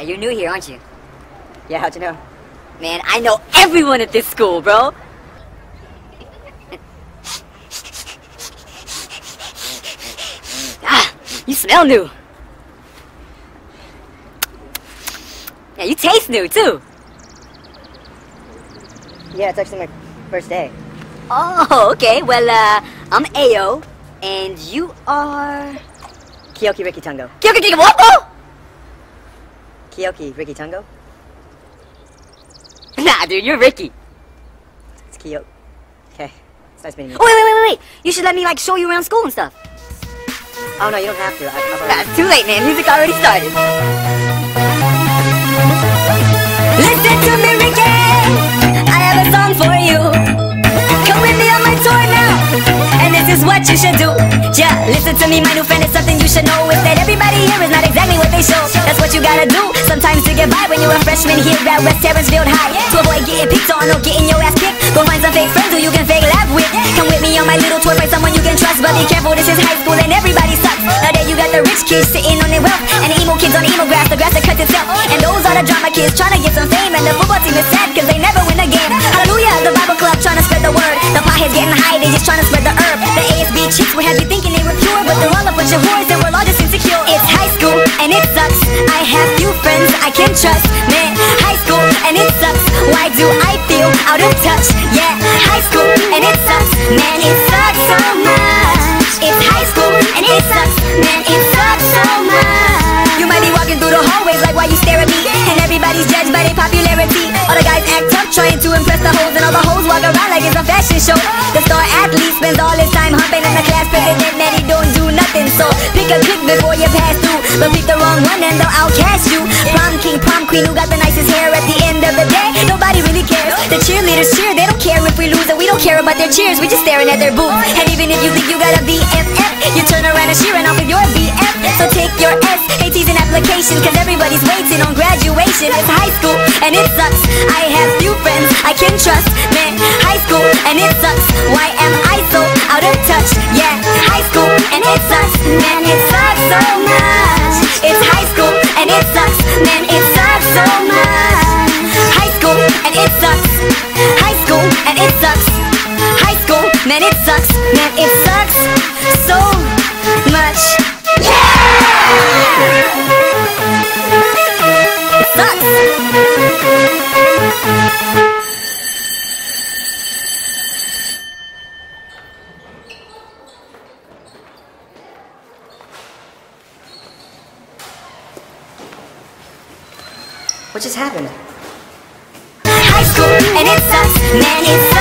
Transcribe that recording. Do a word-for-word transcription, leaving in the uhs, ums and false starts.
Hey, you're new here, aren't you? Yeah, how'd you know? Man, I know everyone at this school, bro! Ah, you smell new! Yeah, you taste new, too! Yeah, it's actually my first day. Oh, okay, well, uh, I'm Ayo, and you are... Kyoki Ricky Tungo. Kyoki Ricky what? Kyoki Ricky Tungo? Nah, dude, you're Ricky. It's Kyo... Okay, it's nice meeting you. Oh, wait, wait, wait, wait! You should let me, like, show you around school and stuff. Oh, no, you don't have to. I, I've Nah, it's too late, man. Music already started. Listen to me, Ricky! I have a song for you. Come with me on my tour now. And this is what you should do. Yeah, listen to me, my new friend, it's something you should know. Is that everybody here is not exactly what they show. That's what you gotta do. Sometimes to get by when you're a freshman here at West Terranceville High. To avoid getting picked on or getting your ass kicked, go find some fake friends who you can fake laugh with. Come with me on my little tour, find someone you can trust. But be careful, this is high school and everybody sucks. Now there you got the rich kids sitting on their wealth, and the emo kids on the emo grass, the grass that cuts itself. And those are the drama kids trying to get some fame. And the football team is sad cause they never win a game. Hallelujah, the Bible club trying to spread the word. The potheads getting high, they just trying to spread the herb. The A S B chicks would have you thinking they were pure, but they're all a bunch of whores and we're all just insecure. It's high school and it sucks. I have few friends I can trust. Man, high school and it sucks. Why do I feel out of touch? Yeah, high school and it sucks. Man, it sucks so much. It's high school and it sucks. Man, it sucks so much. You might be walking through the hallways like why you stare at me, and everybody's judged by their popularity. All the guys act tough trying to impress the hoes, and all the hoes walk around like it's a fashion show. The star athlete spends all his time humping, and the class president man, he don't do nothing. So pick a click before you pass through, but pick the wrong one and they'll outcast you. Prom king, prom queen, who got the nicest hair at the end of the day? Nobody really cares. The cheerleaders cheer, they don't care if we lose, and we don't care about their cheers, we just staring at their boobs. And even if you think you got a B F F, you turn around and cheering off with your B F. So take your S A Ts and application, cause everybody's waiting on graduation. It's high school and it sucks. I have few friends I can trust. Man, high school and it sucks. Why am I so out of touch? Yeah, high school and it sucks. Man, it sucks so much. It's high school and it sucks. Man, it sucks so much. High school and it sucks. High school and it sucks. High school, man, it sucks. Man, it sucks so much. It sucks. What just happened? High school and it sucks. Man, it sucks.